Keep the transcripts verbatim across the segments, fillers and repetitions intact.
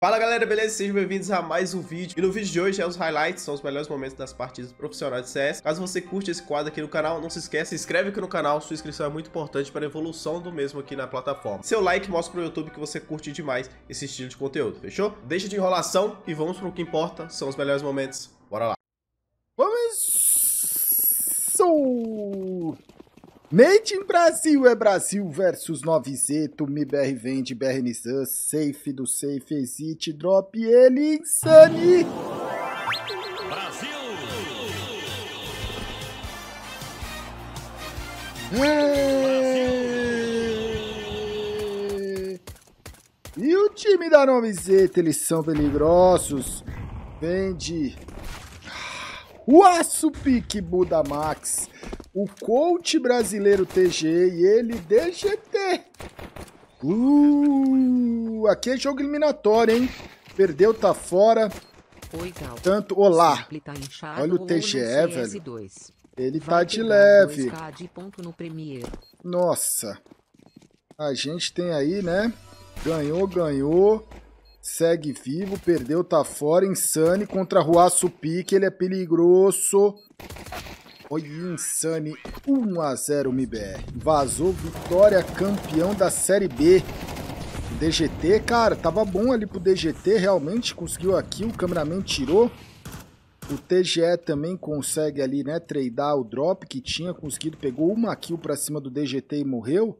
Fala galera, beleza? Sejam bem-vindos a mais um vídeo. E no vídeo de hoje é os highlights, são os melhores momentos das partidas profissionais de C S. Caso você curte esse quadro aqui no canal, não se esqueça, se inscreve aqui no canal, sua inscrição é muito importante para a evolução do mesmo aqui na plataforma. Seu like mostra pro YouTube que você curte demais esse estilo de conteúdo, fechou? Deixa de enrolação e vamos pro que importa, são os melhores momentos. Bora lá. Começou! Made in Brasil é Brasil versus nove Z, M I B R vende, B R Nizam, safe do safe, exit, drop ele, Insane! Brasil! É... E o time da nove Z, eles são peligrosos, vende o Aço Pique Buda Max, o coach brasileiro T G e ele D G T. Uh, aqui é jogo eliminatório, hein? Perdeu, tá fora. Oi, Gal. Tanto, olá. Tá inchado, olha o T G E, velho. Ele tá de pegar leve. dois K de ponto no Premiere. Nossa. A gente tem aí, né? Ganhou, ganhou. Segue vivo, perdeu, tá fora. Insane contra Ruaço Pique, ele é peligroso. Olha, Insane, um a zero M I B R. Vazou, vitória, campeão da Série B. O D G T, cara, tava bom ali pro D G T, realmente conseguiu aqui, o cameraman tirou. O T G E também consegue ali, né, tradar o drop que tinha conseguido. Pegou uma kill pra cima do D G T e morreu.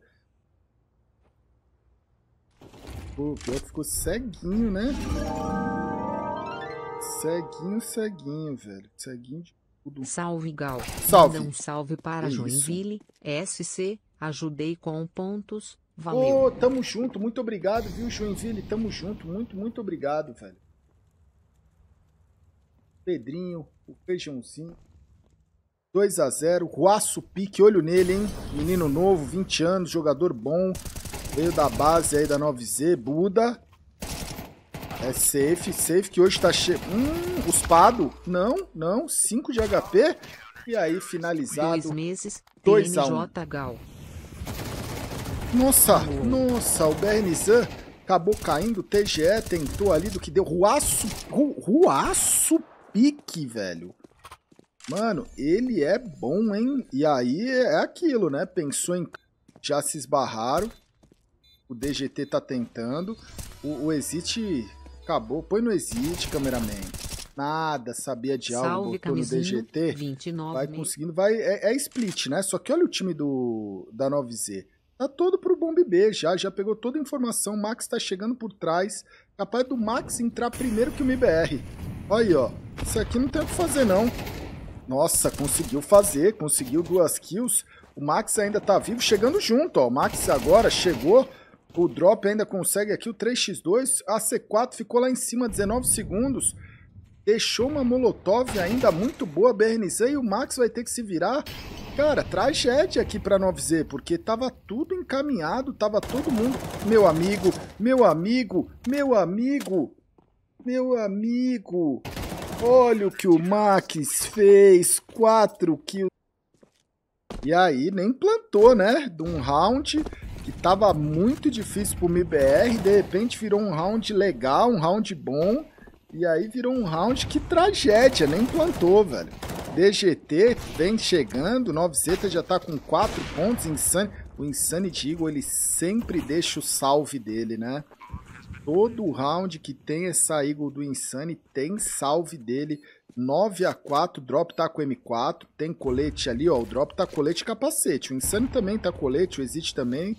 Pô, o pior ficou ceguinho, né? Ceguinho, ceguinho, velho. Ceguinho de tudo. Salve, Gal. Salve. Manda um salve para Isso. Joinville, S C, ajudei com pontos, valeu. Ô, tamo junto, muito obrigado, viu, Joinville? Tamo junto, muito, muito obrigado, velho. Pedrinho, o Feijãozinho. dois a zero, Ruaço Pique, olho nele, hein? Menino novo, vinte anos, jogador bom. Veio da base aí da nove Z, Buda. É safe, safe que hoje tá cheio. Hum, os Pado. Não, não, cinco de H P. E aí, finalizado. Dois meses, dois a um. T N J Gal. Nossa, nossa, o B R Nizam acabou caindo. O T G E tentou ali do que deu. Ruaço, Ru, Ruaço Pique, velho. Mano, ele é bom, hein? E aí é aquilo, né? Pensou em... Já se esbarraram. O D G T tá tentando. O, o Exit acabou. Põe no Exit, cameraman. Nada, sabia de algo. Salve, botou no D G T. vinte e nove Vai conseguindo. Vai, é, é split, né? Só que olha o time do, da nove Z. Tá todo pro Bomb B já. Já pegou toda a informação. O Max tá chegando por trás. Capaz do Max entrar primeiro que o M I B R. Olha aí, ó. Isso aqui não tem o que fazer, não. Nossa, conseguiu fazer. Conseguiu duas kills. O Max ainda tá vivo, chegando junto, ó. O Max agora chegou. O drop ainda consegue aqui o três por dois. A C quatro ficou lá em cima, dezenove segundos. Deixou uma molotov ainda muito boa, B R Nizam. E o Max vai ter que se virar. Cara, tragédia aqui pra nove Z. Porque tava tudo encaminhado. Tava todo mundo... Meu amigo, meu amigo, meu amigo. Meu amigo. Olha o que o Max fez. quatro kills. E aí, nem plantou, né? De um round... que tava muito difícil pro M I B R, de repente virou um round legal, um round bom, e aí virou um round que tragédia, nem plantou, velho. D G T vem chegando, nove Z já tá com quatro pontos, Insane, o Insane de Eagle, ele sempre deixa o salve dele, né? Todo round que tem essa Eagle do Insane tem salve dele, nove a quatro, o drop tá com M quatro, tem colete ali, ó, o drop tá colete e capacete, o Insane também tá colete, o Exit também.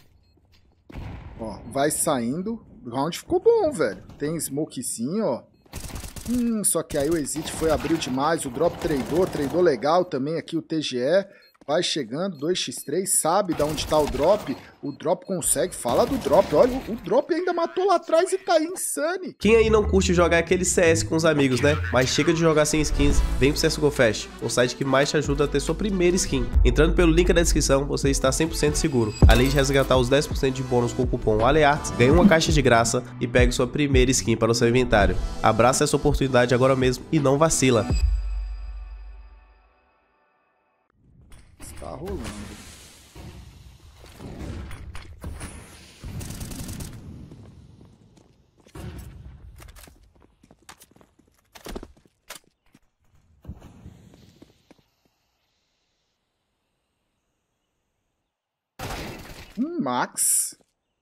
Ó, vai saindo. O round ficou bom, velho. Tem smokezinho, ó. Hum, só que aí o Exit foi, abriu demais. O drop tradou, tradou legal também aqui o T G E. Vai chegando, dois por três, sabe de onde tá o drop. O drop consegue, fala do drop. Olha, o, o drop ainda matou lá atrás e tá aí, Insane. Quem aí não curte jogar aquele C S com os amigos, né? Mas chega de jogar sem skins, vem pro C S G O Fast, o site que mais te ajuda a ter sua primeira skin. Entrando pelo link da descrição, você está cem por cento seguro. Além de resgatar os dez por cento de bônus com o cupom ALEARTS, ganhe uma caixa de graça e pegue sua primeira skin para o seu inventário. Abraça essa oportunidade agora mesmo e não vacila. Tá rolando. Max.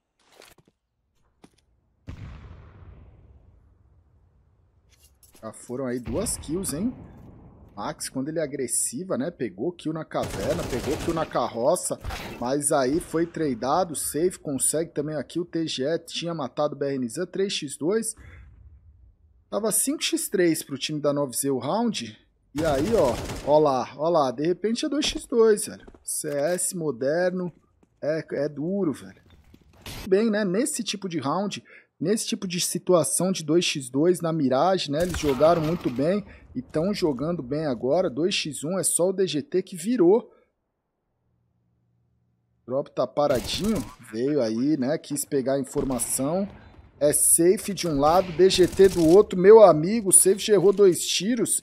Já foram aí duas kills, hein? Max, quando ele é agressiva, né? Pegou kill na caverna, pegou kill na carroça, mas aí foi tradeado, safe, consegue também aqui o T G E, tinha matado o B R Nizam, três a dois. Tava cinco a três pro time da nove Z o round, e aí, ó, ó lá, ó lá, de repente é dois a dois, velho. C S moderno, é, é duro, velho. Bem, né? Nesse tipo de round... Nesse tipo de situação de dois a dois na Mirage, né? Eles jogaram muito bem e estão jogando bem agora. dois a um é só o D G T que virou. O drop tá paradinho. Veio aí, né? Quis pegar a informação. É safe de um lado, D G T do outro. Meu amigo, o safe errou dois tiros.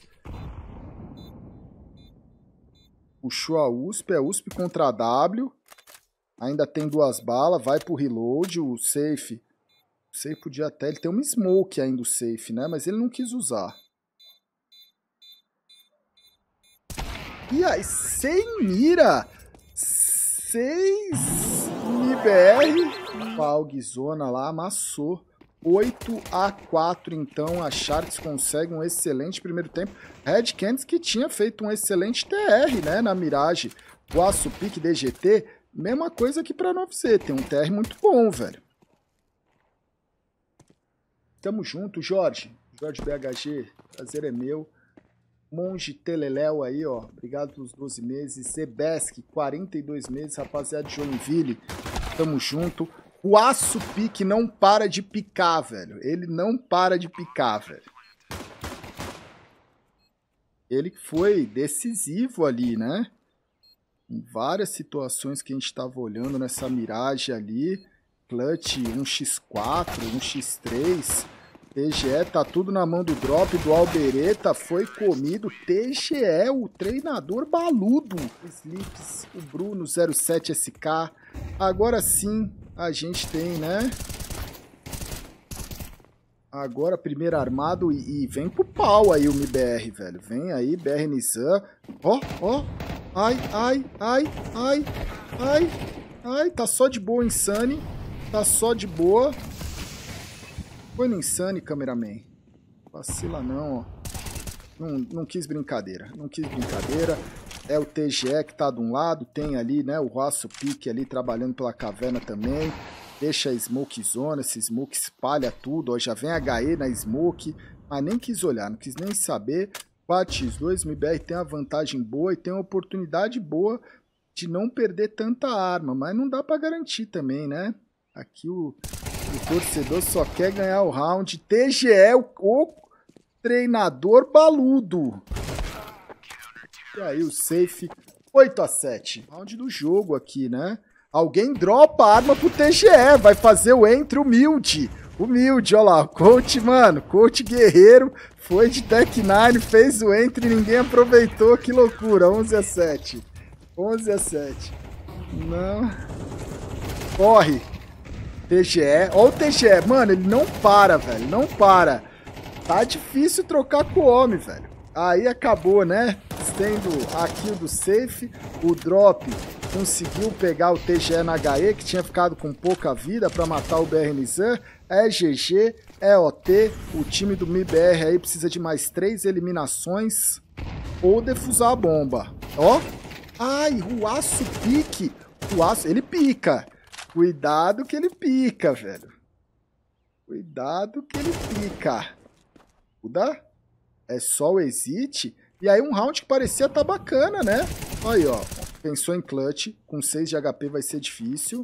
Puxou a U S P. É U S P contra a W. Ainda tem duas balas. Vai pro reload. O safe... O safe podia até... Ele tem uma smoke ainda, o safe, né? Mas ele não quis usar. E aí, sem mira! seis M B R. Palgzona lá, amassou. oito a quatro, então. A Sharks consegue um excelente primeiro tempo. Red Canids que tinha feito um excelente T R, né? Na Mirage. O Aço Pique D G T. Mesma coisa que pra nove Z. Tem um T R muito bom, velho. Tamo junto, Jorge. Jorge B H G, prazer é meu. Monge Teleléu aí, ó. Obrigado pelos doze meses. Zebesk, quarenta e dois meses. Rapaziada de Joinville, tamo junto. O Aço Pique não para de picar, velho. Ele não para de picar, velho. Ele foi decisivo ali, né? Em várias situações que a gente tava olhando nessa Mirage ali. Clutch um a quatro, um a três, T G E tá tudo na mão do drop do Albereta, foi comido, T G E, o treinador baludo, Slips, o Bruno zero sete S K, agora sim a gente tem, né, agora primeiro armado e, e vem pro pau aí o M B R, velho, vem aí B R Nizam, ó, ó, ai, ai, ai, ai, ai, ai, tá só de boa Insane. Tá só de boa. Foi no Insane, cameraman. Vacila não, ó. Não, não quis brincadeira. Não quis brincadeira. É o T G E que tá de um lado. Tem ali, né, o Aço Pique ali trabalhando pela caverna também. Deixa a Smoke Zona. Esse Smoke espalha tudo, ó. Já vem H E na Smoke. Mas nem quis olhar, não quis nem saber. quatro a dois, o M B R tem uma vantagem boa e tem uma oportunidade boa de não perder tanta arma. Mas não dá pra garantir também, né? Aqui o, o torcedor só quer ganhar o round. T G E, o, o treinador baludo. E aí o safe, oito a sete. Round do jogo aqui, né? Alguém dropa a arma pro T G E. Vai fazer o entre humilde. Humilde, ó lá. Coach, mano. Coach guerreiro. Foi de Tech nove, fez o entre e ninguém aproveitou. Que loucura. onze a sete. onze a sete. Não. Corre. T G E, ó o T G E, mano, ele não para, velho, não para. Tá difícil trocar com o homem, velho. Aí acabou, né? Tendo a kill do safe, o drop conseguiu pegar o T G E na H E, que tinha ficado com pouca vida pra matar o B R Nizam. É G G, é O T, o time do M B R aí precisa de mais três eliminações ou defusar a bomba. Ó, ai, o Aço Pique, o Aço, ele pica. Cuidado que ele pica, velho. Cuidado que ele pica. Cuida. É só o exit. E aí um round que parecia tá bacana, né? Aí, ó. Pensou em clutch. Com seis de H P vai ser difícil.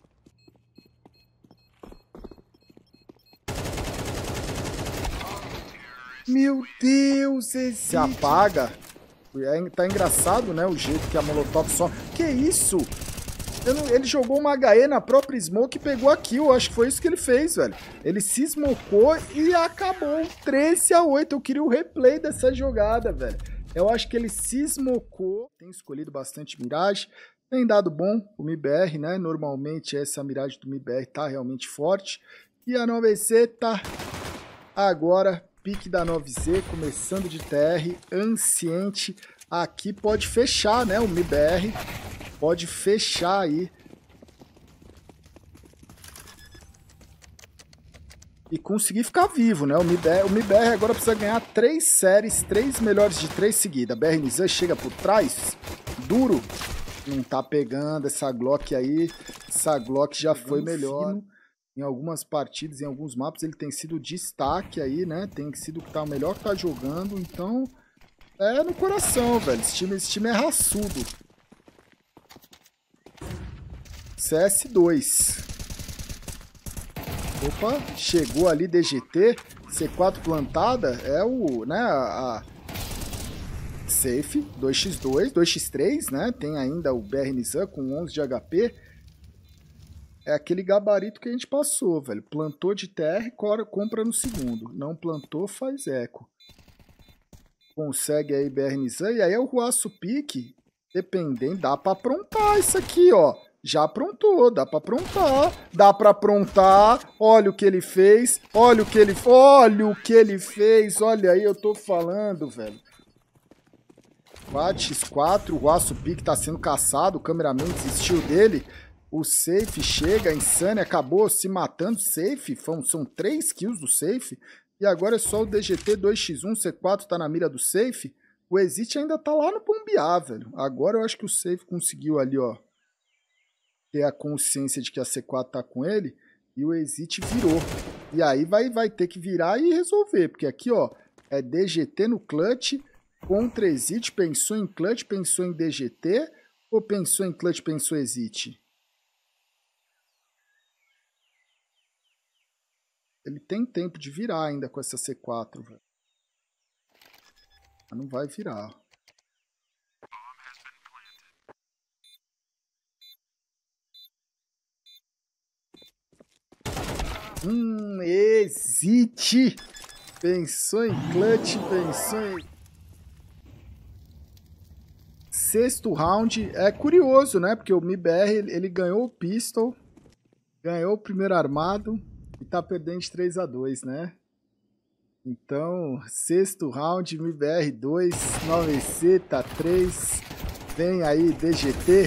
Meu Deus, exit. Se apaga. É, tá engraçado, né? O jeito que a Molotov só... Que isso? Ele jogou uma H E na própria smoke e pegou a kill. Acho que foi isso que ele fez, velho. Ele se smocou e acabou. treze a oito. Eu queria o replay dessa jogada, velho. Eu acho que ele se smocou. Tem escolhido bastante Mirage. Tem dado bom o M B R, né? Normalmente essa Mirage do M B R tá realmente forte. E a nove Z tá agora. Pique da nove Z, começando de T R. Anciente. Aqui pode fechar, né? O M B R. Pode fechar aí e conseguir ficar vivo, né? O M I B R, o M I B R agora precisa ganhar três séries, três melhores de três seguidas. B R Nizam chega por trás, duro, não tá pegando essa Glock aí, essa Glock já foi melhor. Fino. Em algumas partidas, em alguns mapas, ele tem sido destaque aí, né? Tem sido o que tá o melhor que tá jogando, então é no coração, velho. Esse time, esse time é raçudo. C S dois. Opa, chegou ali D G T, C quatro plantada, é o, né, a, a safe, dois por dois, dois por três, né, tem ainda o B R Nizam com onze de H P, é aquele gabarito que a gente passou, velho, plantou de T R, compra no segundo, não plantou, faz eco. Consegue aí B R Nizam, e aí é o Ruaço Pique, dependendo, dá pra aprontar isso aqui, ó. Já aprontou, dá pra aprontar, dá pra aprontar, olha o que ele fez, olha o que ele, olha o que ele fez, olha aí, eu tô falando, velho. quatro por quatro, o Ruaço Pique tá sendo caçado, o cameraman desistiu dele, o safe chega, a Insane acabou se matando, safe, são três kills do safe, e agora é só o D G T dois por um, C quatro tá na mira do safe, o Exit ainda tá lá no bombear, velho. Agora eu acho que o safe conseguiu ali, ó, ter a consciência de que a C quatro tá com ele, e o Exit virou. E aí vai, vai ter que virar e resolver, porque aqui, ó, é D G T no clutch, contra Exit, pensou em clutch, pensou em D G T, ou pensou em clutch, pensou Exit? Ele tem tempo de virar ainda com essa C quatro, velho. Mas não vai virar. Hum, Exit! Pensou em clutch, pensou em... Sexto round. É curioso, né? Porque o M I B R, ele, ele ganhou o pistol, ganhou o primeiro armado e tá perdendo de três a dois, né? Então, sexto round, M I B R dois, nove C, tá três. Vem aí D G T.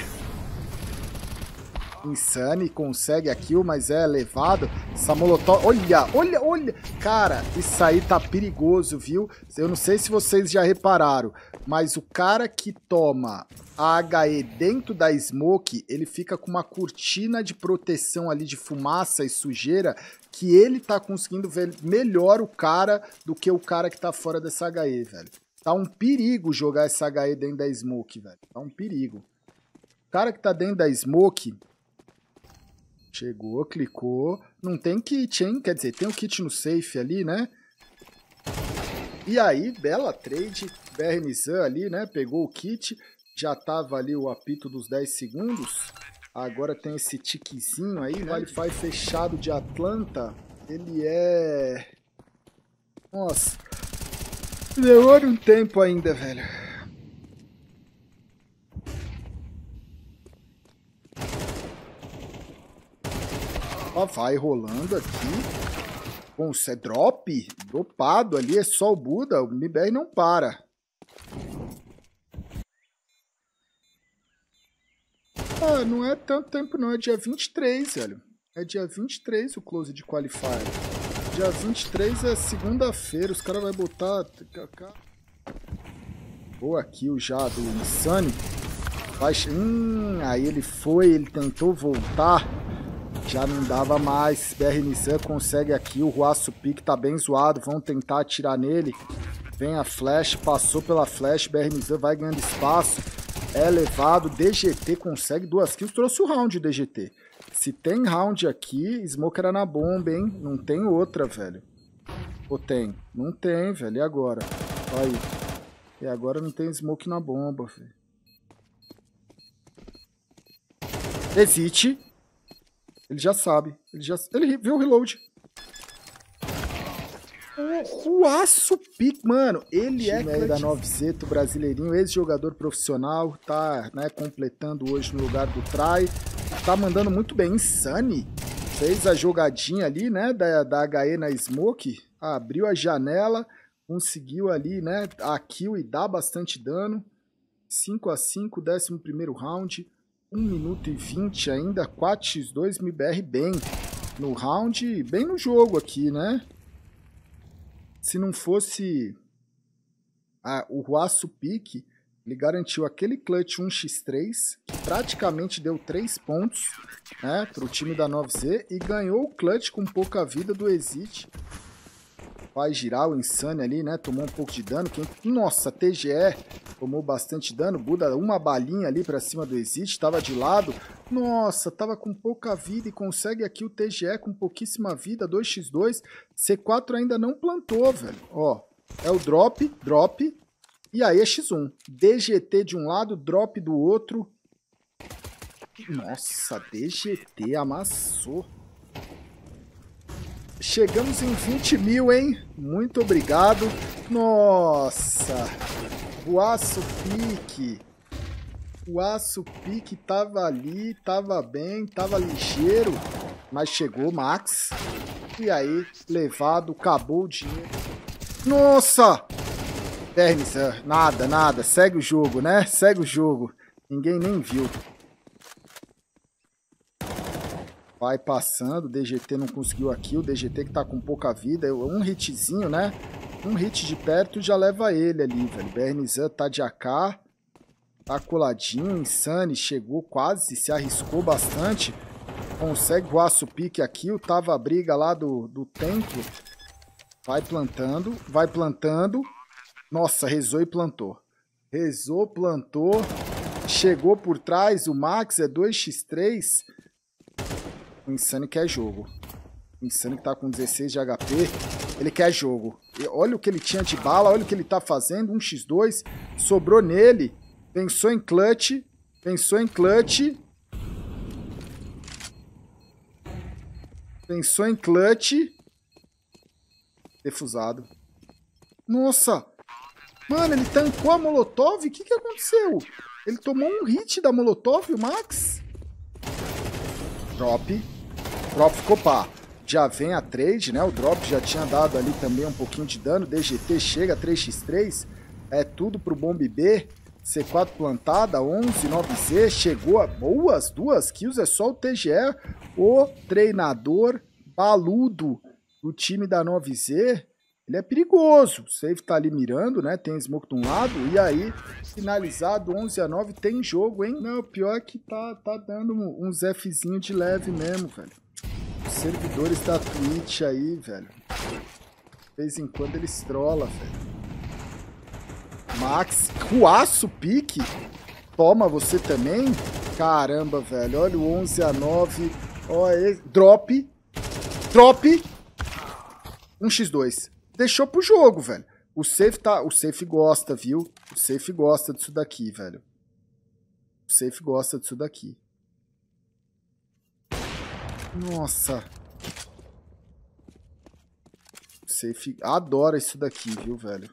Insane consegue a kill, mas é levado. Essa molotov, olha, olha, olha. Cara, isso aí tá perigoso, viu? Eu não sei se vocês já repararam, mas o cara que toma a H E dentro da smoke, ele fica com uma cortina de proteção ali de fumaça e sujeira, que ele tá conseguindo ver melhor o cara do que o cara que tá fora dessa H E, velho. Tá um perigo jogar essa H E dentro da smoke, velho. Tá um perigo. O cara que tá dentro da smoke... Chegou, clicou. Não tem kit, hein? Quer dizer, tem um kit no safe ali, né? E aí, bela trade. B R Nizam ali, né? Pegou o kit. Já tava ali o apito dos dez segundos. Agora tem esse tiquezinho aí. Wi-Fi fechado de Atlanta. Ele é... Nossa. Demora um tempo ainda, velho. Ó, vai rolando aqui. Bom, isso é drop. Dropado ali, é só o Buda. O M I B R não para. Ah, não é tanto tempo não. É dia vinte e três, velho. É dia vinte e três o close de qualifier. Dia vinte e três é segunda-feira. Os caras vão botar... Boa kill já do Insane. Vai... Hum, aí ele foi, ele tentou voltar. Já não dava mais. B R Nizam consegue aqui. O Ruaço Pique tá bem zoado. Vão tentar atirar nele. Vem a flash. Passou pela flash. B R Nizam vai ganhando espaço. É levado. D G T consegue duas kills. Trouxe o round, D G T. Se tem round aqui, Smoke era na bomba, hein? Não tem outra, velho. Ou tem? Não tem, velho. E agora? Olha aí. E agora não tem Smoke na bomba, velho. Exit. Ele já sabe. Ele já ele viu o reload. O Ruaço Pique, mano, ele é da nove Z, brasileirinho, ex-jogador profissional, tá, né, completando hoje no lugar do Try. Tá mandando muito bem. Insane fez a jogadinha ali, né, da, da H E na smoke, abriu a janela, conseguiu ali, né, a kill e dá bastante dano. cinco a cinco, décimo primeiro round. um minuto e vinte ainda, quatro por dois, M I B R bem. no round, bem no jogo aqui, né? Se não fosse ah, o Hwasoo Pique, ele garantiu aquele clutch um contra três, que praticamente deu três pontos, né, para o time da nove Z, e ganhou o clutch com pouca vida do Exit. Vai girar o Insane ali, né? Tomou um pouco de dano. Quem... Nossa, T G E tomou bastante dano. Buda, uma balinha ali pra cima do Exit. Tava de lado. Nossa, tava com pouca vida e consegue aqui o T G E com pouquíssima vida. dois contra dois. C quatro ainda não plantou, velho. Ó, é o drop, drop. E aí é X um. D G T de um lado, drop do outro. Nossa, D G T amassou. Chegamos em vinte mil, hein? Muito obrigado. Nossa. Hwasoo Pique. Hwasoo Pique tava ali, tava bem, tava ligeiro. Mas chegou Max. E aí, levado, acabou o dinheiro. Nossa! Vermes, nada, nada. Segue o jogo, né? Segue o jogo. Ninguém nem viu. Vai passando, o D G T não conseguiu aqui, o D G T que tá com pouca vida, um hitzinho, né? Um hit de perto já leva ele ali, velho. Bernizan tá de A K, tá coladinho, Insane chegou quase, se arriscou bastante. Consegue o Hwasoo Pique aqui, o tava a briga lá do, do templo. Vai plantando, vai plantando. Nossa, rezou e plantou. Rezou, plantou. Chegou por trás, o Max é dois contra três. O Insane quer jogo. O Insane que tá com dezesseis de H P. Ele quer jogo. E olha o que ele tinha de bala. Olha o que ele tá fazendo. um contra dois. Sobrou nele. Pensou em clutch. Pensou em clutch. Pensou em clutch. Defusado. Nossa. Mano, ele tancou a Molotov? O que que aconteceu? Ele tomou um hit da Molotov, o Max? Drop. Drop ficou pá. Já vem a trade, né? O drop já tinha dado ali também um pouquinho de dano. D G T chega, três contra três. É tudo pro Bomb B. C quatro plantada, onze, nove Z. Chegou a boas duas kills. É só o T G E, o treinador baludo do time da nove Z. Ele é perigoso. O Safe tá ali mirando, né? Tem smoke de um lado. E aí, finalizado, onze a nove. Tem jogo, hein? Não, o pior é que tá, tá dando uns Fzinho de leve mesmo, velho. Os servidores da Twitch aí, velho. De vez em quando eles trollam, velho. Max, Hwasoo Pique. Toma você também. Caramba, velho. Olha o onze a nove. Olha, drop. Drop. um contra dois. Deixou pro jogo, velho. O Safe tá... O Safe gosta, viu? O Safe gosta disso daqui, velho. O Safe gosta disso daqui. Nossa. O Safe adora isso daqui, viu, velho?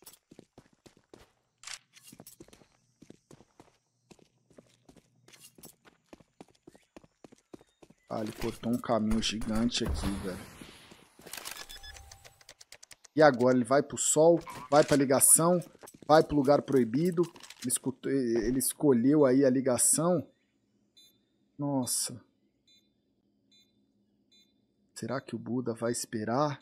Ah, ele cortou um caminho gigante aqui, velho. E agora ele vai pro sol, vai pra ligação, vai pro lugar proibido. Ele, escutou, ele escolheu aí a ligação. Nossa. Será que o Buda vai esperar?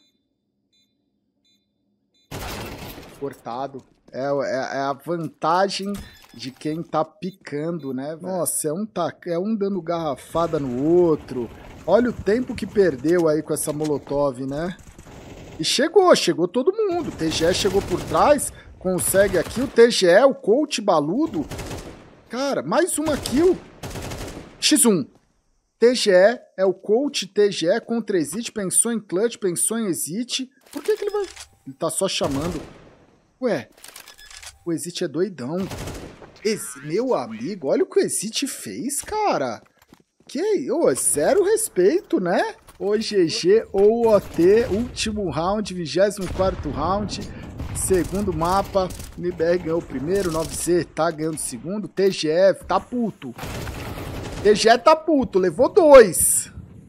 Cortado. É, é, é a vantagem de quem tá picando, né? Nossa, é um, tá, é um dando garrafada no outro. Olha o tempo que perdeu aí com essa Molotov, né? E chegou, chegou todo mundo. O T G E chegou por trás, consegue aqui. O T G E, o coach baludo. Cara, mais uma kill. X um. T G E é o coach T G E contra Exit. Pensou em clutch, pensou em Exit. Por que que ele vai... Ele tá só chamando. Ué, o Exit é doidão. Esse, meu amigo, olha o que o Exit fez, cara. Que... Oh, zero respeito, né? O G G ou o O T, último round, vigésimo quarto round, segundo mapa, M B R ganhou o primeiro, nove Z tá ganhando o segundo, T G E tá puto, T G E tá puto, levou dois.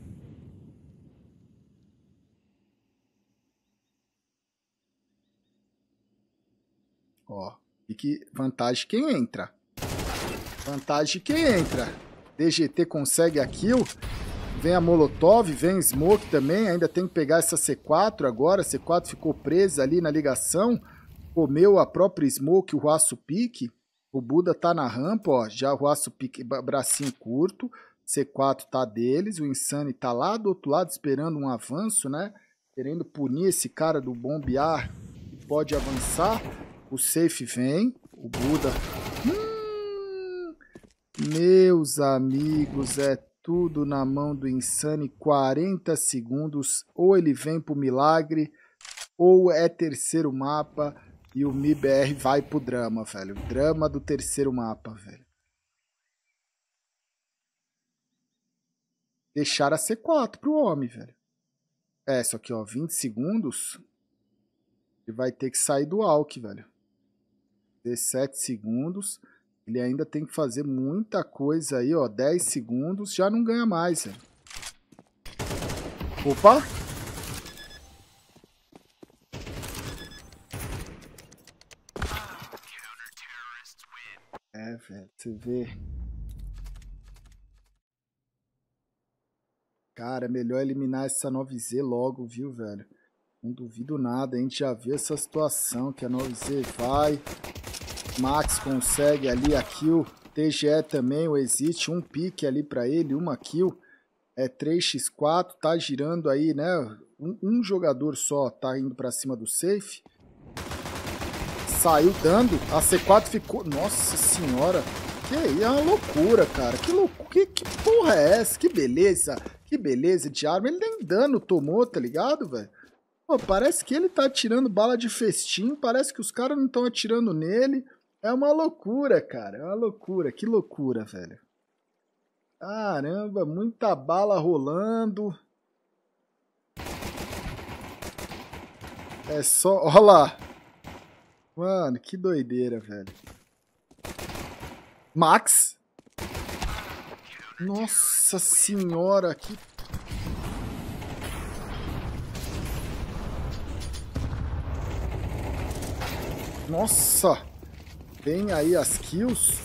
Ó, e que vantagem quem entra, vantagem quem entra, D G T consegue a kill. Vem a Molotov, vem Smoke também. Ainda tem que pegar essa C quatro agora. A C quatro ficou presa ali na ligação. Comeu a própria Smoke, o Ruaço Pique. O Buda tá na rampa, ó. Já o Ruaço Pique, bracinho curto. C quatro tá deles. O Insane tá lá do outro lado esperando um avanço, né? Querendo punir esse cara do bombear que pode avançar. O Safe vem. O Buda... Hum, meus amigos, é tudo na mão do Insane. quarenta segundos. Ou ele vem pro milagre, ou é terceiro mapa. E o M I B R vai pro drama, velho. Drama do terceiro mapa, velho. Deixaram a C quatro pro homem, velho. É, só que, ó, vinte segundos. Ele vai ter que sair do Alck, velho. dezessete segundos. Ele ainda tem que fazer muita coisa aí, ó. dez segundos. Já não ganha mais, velho. Opa! É, velho, você vê. Cara, é melhor eliminar essa nove Z logo, viu, velho? Não duvido nada, a gente já viu essa situação que a nove Z vai. Max consegue ali a kill. T G E também, o Exit, um pique ali pra ele, uma kill. É três por quatro, tá girando aí, né? Um, um jogador só tá indo pra cima do safe. Saiu dando, a C quatro ficou... Nossa senhora, que aí é uma loucura, cara. Que loucura, que, que porra é essa? Que beleza, que beleza de arma. Ele nem dano tomou, tá ligado, velho? Pô, parece que ele tá atirando bala de festim, parece que os caras não estão atirando nele. É uma loucura, cara, é uma loucura, que loucura, velho. Caramba, muita bala rolando. É só... Olha lá. Mano, que doideira, velho. Max. Nossa senhora, que... Nossa. Vem aí as kills.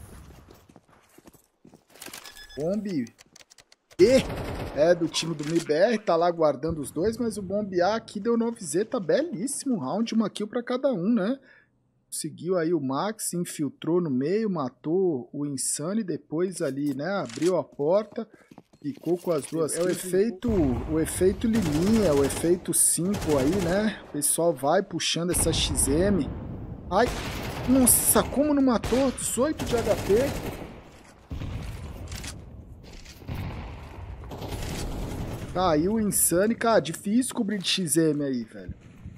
Bombe B é do time do M I B R, tá lá guardando os dois, mas o Bombe A aqui deu nove Z, tá belíssimo round, uma kill pra cada um, né? Conseguiu aí o Max, infiltrou no meio, matou o Insane, depois ali, né, abriu a porta, ficou com as duas. É o efeito, o efeito liminha, o efeito cinco aí, né? O pessoal vai puxando essa X M. Ai, nossa, como não matou? dezoito de H P. Caiu o Insane, cara, difícil cobrir de X M aí, velho.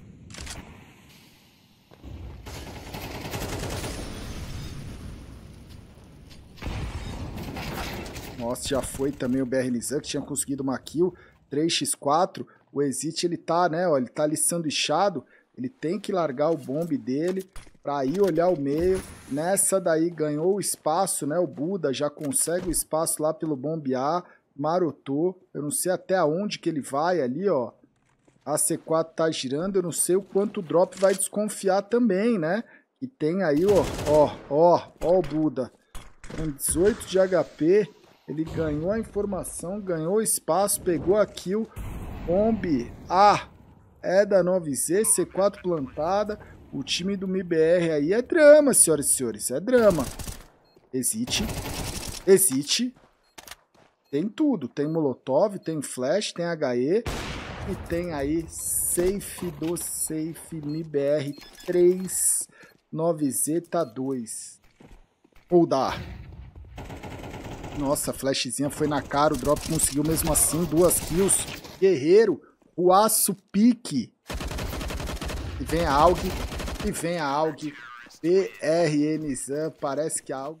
Nossa, já foi também o B R Nizam, que tinha conseguido uma kill, três por quatro. O Exit, ele tá, né, ó, ele tá ali sanduichado, ele tem que largar o bombe dele pra ir olhar o meio. Nessa daí ganhou o espaço, né, o Buda já consegue o espaço lá pelo bombe A. Marotou, eu não sei até onde que ele vai ali, ó. A C quatro tá girando, eu não sei o quanto o drop vai desconfiar também, né? E tem aí, ó, ó, ó, ó o Buda. Com dezoito de H P, ele ganhou a informação, ganhou o espaço, pegou a kill. Bombe A é da nove Z, C quatro plantada. O time do M I B R aí é drama, senhoras e senhores, é drama. Exit, Exit. Tem tudo, tem Molotov, tem Flash, tem H E e tem aí Safe do Safe M I B R três, nove Z tá dois. Ou dá. Nossa, a flashzinha foi na cara, o drop conseguiu mesmo assim, duas kills. Guerreiro, o aço pique. E vem a Aug, e vem a Aug. B R Nizam, parece que a Aug...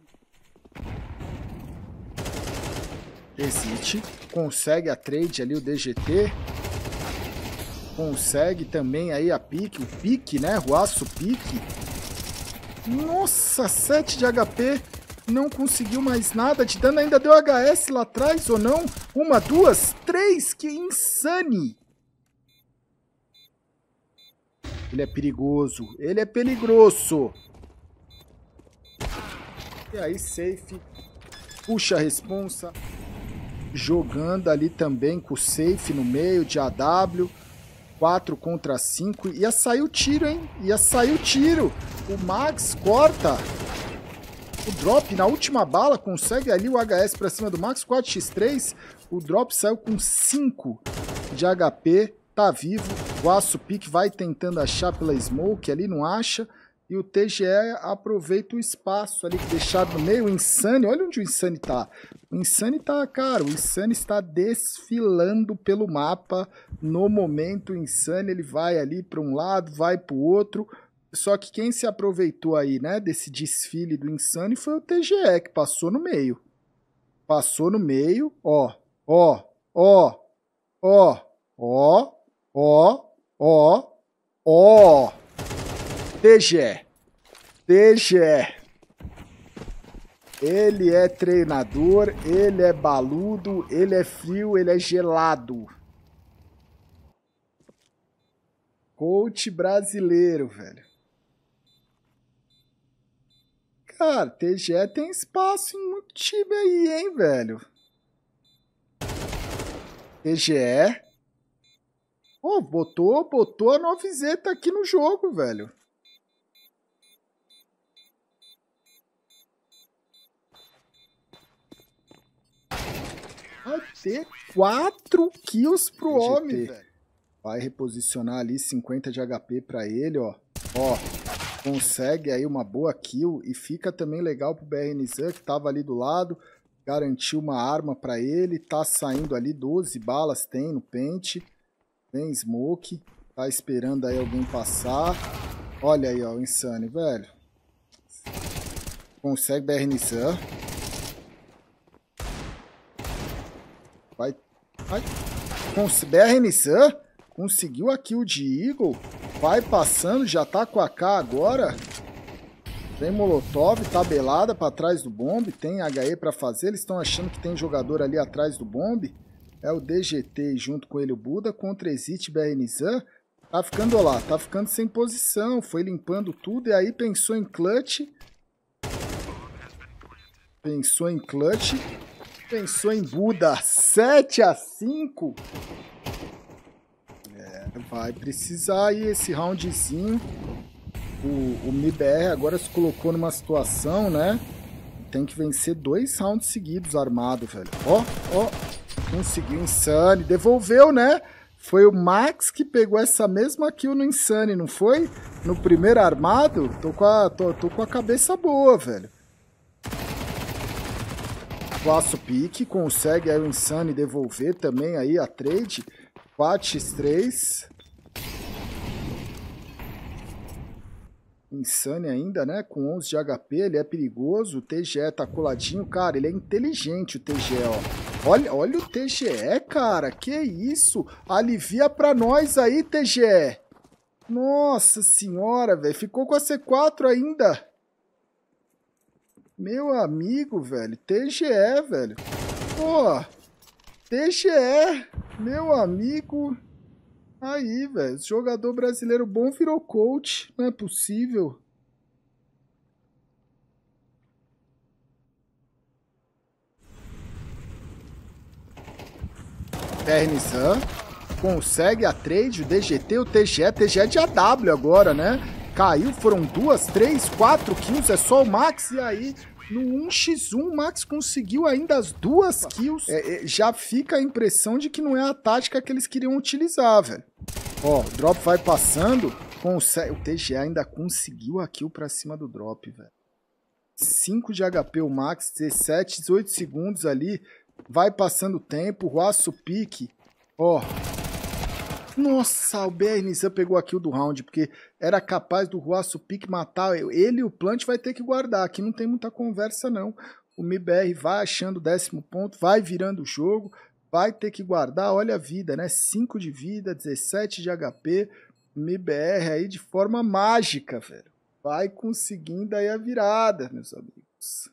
Exit, consegue a trade ali, o D G T. Consegue também aí a pique, o pique, né? O aço pique. Nossa, sete de H P. Não conseguiu mais nada de dano. Ainda deu H S lá atrás ou não? Uma, duas, três. Que insane. Ele é perigoso. Ele é peligroso. E aí, safe. Puxa a responsa. jogando ali também com o safe no meio de A W. quatro contra cinco. Ia sair o tiro, hein? Ia sair o tiro. O Max corta o drop na última bala. Consegue ali o H S pra cima do Max. quatro por três. O drop saiu com cinco de H P. Tá vivo. O Açupique vai tentando achar pela smoke ali. Não acha. E o T G E aproveita o espaço ali deixado no meio. O Insane, olha onde o Insane tá. O Insane tá, cara, o Insane está desfilando pelo mapa. No momento, o Insane, ele vai ali para um lado, vai para o outro. Só que quem se aproveitou aí, né, desse desfile do Insane foi o T G E, que passou no meio. Passou no meio, ó, ó, ó, ó, ó, ó, ó, ó. T G E. T G E. Ele é treinador, ele é baludo, ele é frio, ele é gelado. Coach brasileiro, velho. Cara, T G E tem espaço em muito time aí, hein, velho. T G E. Pô, botou, botou a nove Z aqui no jogo, velho. Vai ter quatro kills pro homem, velho. Vai reposicionar ali cinquenta de H P pra ele, ó. Ó, consegue aí uma boa kill e fica também legal pro BRNZan, que tava ali do lado. Garantiu uma arma pra ele, tá saindo ali doze balas, tem no pente. Tem smoke, tá esperando aí alguém passar. Olha aí, ó, o Insane, velho. Consegue BRNZan. Vai, vai. BRNZan conseguiu a kill de Eagle. Vai passando, já tá com a K agora. Tem Molotov, tabelada pra trás do bombe. Tem H E pra fazer. Eles estão achando que tem jogador ali atrás do bombe. É o D G T junto com ele o Buda contra Exit BRNZan. Tá ficando lá, tá ficando sem posição. Foi limpando tudo e aí pensou em clutch. Pensou em clutch. Pensou em Buda. sete a cinco. É, vai precisar aí esse roundzinho. O, o M I B R agora se colocou numa situação, né? Tem que vencer dois rounds seguidos armado, velho. Ó, ó. Conseguiu Insane. Devolveu, né? Foi o Max que pegou essa mesma kill no Insane, não foi? No primeiro armado. Tô com a, tô, tô com a cabeça boa, velho. O Açupique consegue aí o Insane devolver também aí a trade. quatro por três. Insane ainda, né? Com onze de H P, ele é perigoso. O T G E tá coladinho. Cara, ele é inteligente, o T G E, ó. Olha, olha o T G E, cara. Que isso? Alivia pra nós aí, T G E. Nossa senhora, velho. Ficou com a C quatro ainda. Meu amigo, velho. T G E, velho. Pô. T G E. Meu amigo. Aí, velho. Jogador brasileiro bom virou coach. Não é possível. BRNZan consegue a trade, o D G T, o T G E, T G E de A W agora, né? Caiu, foram duas, três, quatro kills, é só o Max, e aí no um por um o Max conseguiu ainda as duas kills. É, é, já fica a impressão de que não é a tática que eles queriam utilizar, velho. Ó, o drop vai passando, consegue, o T G E ainda conseguiu a kill pra cima do drop, velho. cinco de H P o Max, dezessete, dezoito segundos ali. Vai passando o tempo, o Açupique, ó. Nossa, o BRNZan pegou a kill do round, porque era capaz do Açupique matar. Ele e o Plant vai ter que guardar. Aqui não tem muita conversa, não. O M I B R vai achando o décimo ponto, vai virando o jogo, vai ter que guardar. Olha a vida, né? cinco de vida, dezessete de H P. O M I B R aí de forma mágica, velho. Vai conseguindo aí a virada, meus amigos.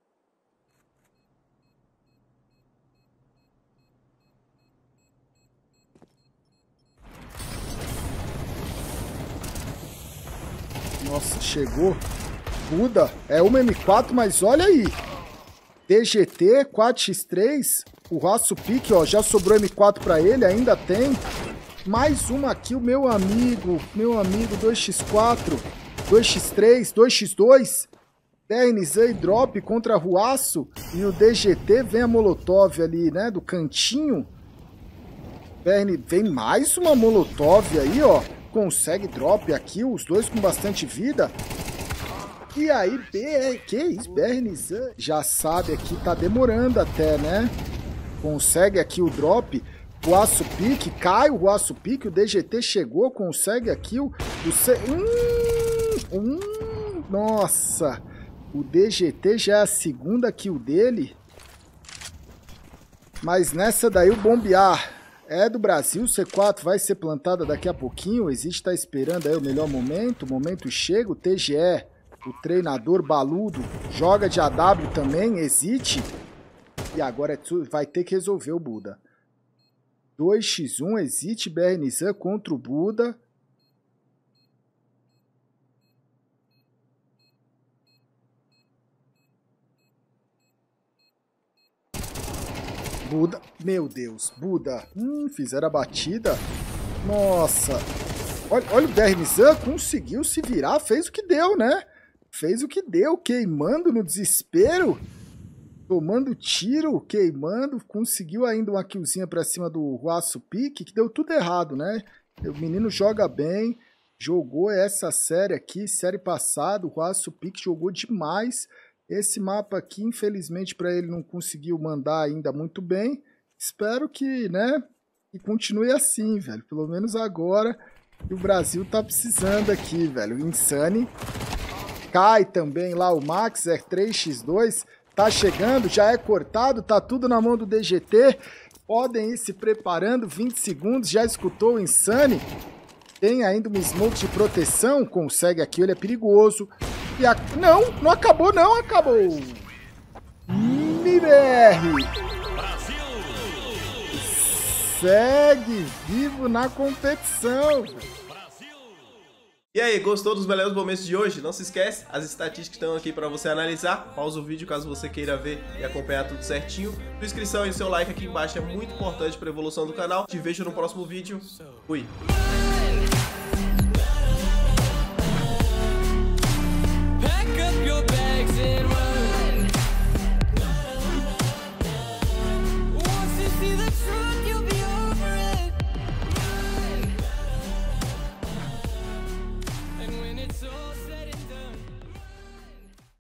Nossa, chegou. Buda, é uma M quatro, mas olha aí. T G T, quatro por três. O Ruaço Pique, ó, já sobrou M quatro pra ele, ainda tem. Mais uma aqui, o meu amigo, meu amigo, dois x quatro, dois x três, dois x dois. B R Nizam e Drop contra Ruaço. E o D G T vem a Molotov ali, né, do cantinho. B R vem mais uma Molotov aí, ó. Consegue Drop aqui, os dois com bastante vida. E aí, B R... que isso, B R Nizam já sabe aqui, tá demorando até, né? Consegue aqui o Drop. Ruaço Pique, cai o Ruaço Pique, o D G T chegou, consegue aqui o... o C... hum, hum, nossa, o D G T já é a segunda kill dele. Mas nessa daí o bombear é do Brasil, C quatro vai ser plantada daqui a pouquinho, o Exit tá esperando aí o melhor momento, o momento chega, o T G E, o treinador baludo, joga de A W também, Exit, e agora vai ter que resolver o Buda. dois x um, Exit, B R Nizam contra o Buda. Buda, meu Deus, Buda. Hum, fizeram a batida. Nossa. Olha, olha o B R Nizam, conseguiu se virar, fez o que deu, né? Fez o que deu, queimando no desespero. Tomando tiro, queimando, conseguiu ainda uma killzinha pra cima do Ruaço Pique, que deu tudo errado, né? O menino joga bem, jogou essa série aqui, série passada, o Ruaço Pique jogou demais. Esse mapa aqui, infelizmente, pra ele não conseguiu mandar ainda muito bem. Espero que, né, que continue assim, velho. Pelo menos agora que o Brasil tá precisando aqui, velho. O Insane cai também lá, o Max, R três x dois... Tá chegando, já é cortado, tá tudo na mão do D G T. Podem ir se preparando, vinte segundos, já escutou o Insane. Tem ainda uma smoke de proteção, consegue aqui, ele é perigoso. E a... Não, não acabou não, acabou. M B R. Segue vivo na competição. E aí, gostou dos melhores momentos de hoje? Não se esquece, as estatísticas estão aqui para você analisar. Pausa o vídeo caso você queira ver e acompanhar tudo certinho. Sua inscrição e seu like aqui embaixo é muito importante para a evolução do canal. Te vejo no próximo vídeo. Fui!